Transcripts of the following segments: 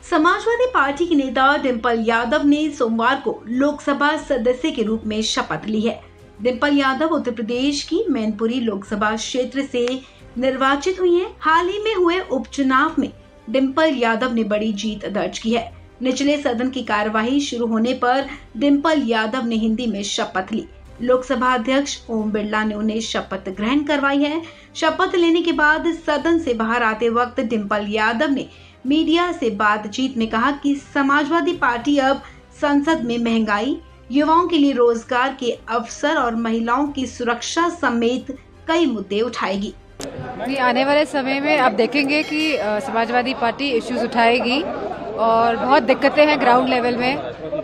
Samajwadi party की नेता डिंपल यादव ने सोमवार को लोकसभा सदस्य के रूप में शपथ ली है। डिंपल यादव उत्तर प्रदेश की मैनपुरी लोकसभा क्षेत्र से निर्वाचित हुई हैं। हाल ही में हुए उपचुनाव में डिंपल यादव ने बड़ी जीत दर्ज की है। निचले सदन की कार्यवाही शुरू होने पर डिंपल यादव ने हिंदी में शपथ ली। लोकसभा अध्यक्ष ओम बिरला ने उन्हें शपथ ग्रहण करवाई है। शपथ लेने के बाद सदन से बाहर आते वक्त डिंपल यादव ने मीडिया से बातचीत में कहा कि समाजवादी पार्टी अब संसद में महंगाई, युवाओं के लिए रोजगार के अवसर और महिलाओं की सुरक्षा समेत कई मुद्दे उठाएगी। आने वाले समय में आप देखेंगे कि समाजवादी पार्टी इश्यूज उठाएगी और बहुत दिक्कतें हैं ग्राउंड लेवल में,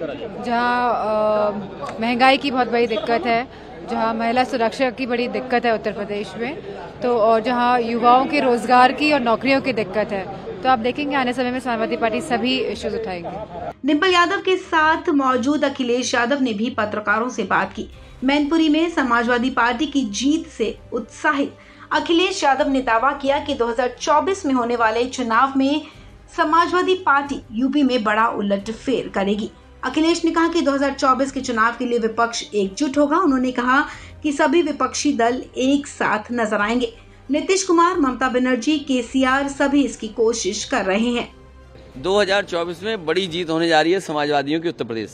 जहां महंगाई की बहुत बड़ी दिक्कत है, जहां महिला सुरक्षा की बड़ी दिक्कत है उत्तर प्रदेश में, तो और जहां युवाओं के रोजगार की और नौकरियों की दिक्कत है। तो आप देखेंगे आने समय में समाजवादी पार्टी सभी इश्यूज उठाएंगे। डिंपल यादव के साथ मौजूद अखिलेश यादव ने भी पत्रकारों से बात की। मैनपुरी में समाजवादी पार्टी की जीत से उत्साहित अखिलेश यादव ने दावा किया कि 2024 में होने वाले चुनाव में समाजवादी पार्टी यूपी में बड़ा उलटफेर करेगी। अखिलेश ने कहा कि 2024 के चुनाव के लिए विपक्ष एकजुट होगा। उन्होंने कहा कि सभी विपक्षी दल एक साथ नजर आएंगे। नीतीश कुमार, ममता बनर्जी, केसीआर सभी इसकी कोशिश कर रहे हैं। 2024 में बड़ी जीत होने जा रही है समाजवादियों की उत्तर प्रदेश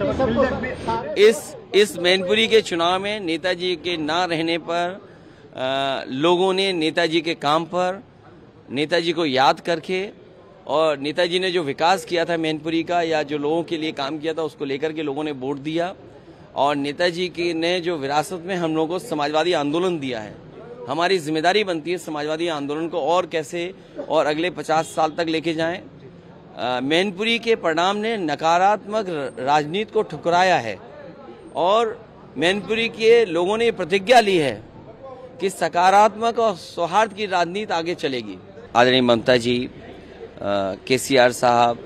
से। इस मैनपुरी के चुनाव में नेताजी के ना रहने पर लोगों ने नेताजी के काम पर, नेताजी को याद करके और नेताजी ने जो विकास किया था मैनपुरी का या जो लोगों के लिए काम किया था उसको लेकर के लोगों ने वोट दिया। और नेताजी की ने जो विरासत में हम लोगों को समाजवादी आंदोलन दिया है, हमारी जिम्मेदारी बनती है समाजवादी आंदोलन को और कैसे और अगले 50 साल तक लेके जाएं। मैनपुरी के परिणाम ने नकारात्मक राजनीति को ठुकराया है और मैनपुरी के लोगों ने प्रतिज्ञा ली है कि सकारात्मक और सौहार्द की राजनीति आगे चलेगी। आदरणीय ममता जी, केसीआर साहब,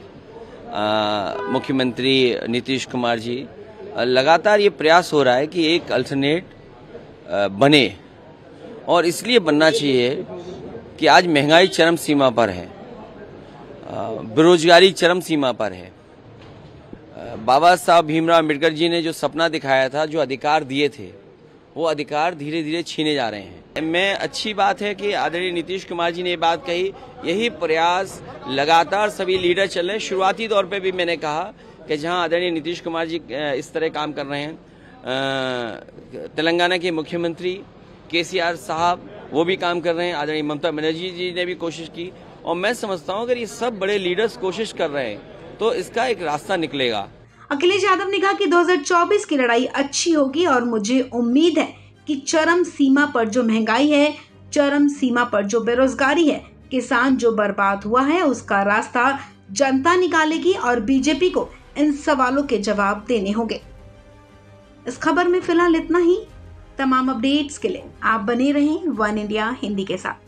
मुख्यमंत्री नीतीश कुमार जी, लगातार ये प्रयास हो रहा है कि एक अल्टरनेट बने और इसलिए बनना चाहिए कि आज महंगाई चरम सीमा पर है, बेरोजगारी चरम सीमा पर है। बाबा साहब भीमराव अम्बेडकर जी ने जो सपना दिखाया था, जो अधिकार दिए थे, वो अधिकार धीरे धीरे छीने जा रहे हैं। मैं अच्छी बात है कि आदरणीय नीतीश कुमार जी ने ये बात कही। यही प्रयास लगातार सभी लीडर चल रहे हैं। शुरुआती तौर पे भी मैंने कहा कि जहां आदरणीय नीतीश कुमार जी इस तरह काम कर रहे हैं, तेलंगाना के मुख्यमंत्री केसीआर साहब वो भी काम कर रहे हैं, आदरणीय ममता बनर्जी जी ने भी कोशिश की, और मैं समझता हूं अगर ये सब बड़े लीडर्स कोशिश कर रहे हैं तो इसका एक रास्ता निकलेगा। अखिलेश यादव ने कहा कि 2024 की लड़ाई अच्छी होगी और मुझे उम्मीद है कि चरम सीमा पर जो महंगाई है, चरम सीमा पर जो बेरोजगारी है, किसान जो बर्बाद हुआ है, उसका रास्ता जनता निकालेगी और बीजेपी को इन सवालों के जवाब देने होंगे। इस खबर में फिलहाल इतना ही। तमाम अपडेट्स के लिए आप बने रहें वन इंडिया हिंदी के साथ।